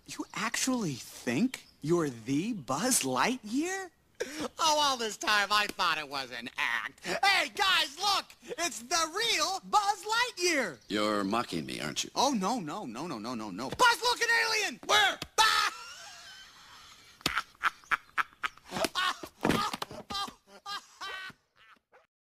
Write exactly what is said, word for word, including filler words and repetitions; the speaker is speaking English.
You actually think you're the Buzz Lightyear? Oh, all this time I thought it was an act. Hey, guys, look! It's the real Buzz Lightyear! You're mocking me, aren't you? Oh, no, no, no, no, no, no, no. Buzz, look, an alien! Where?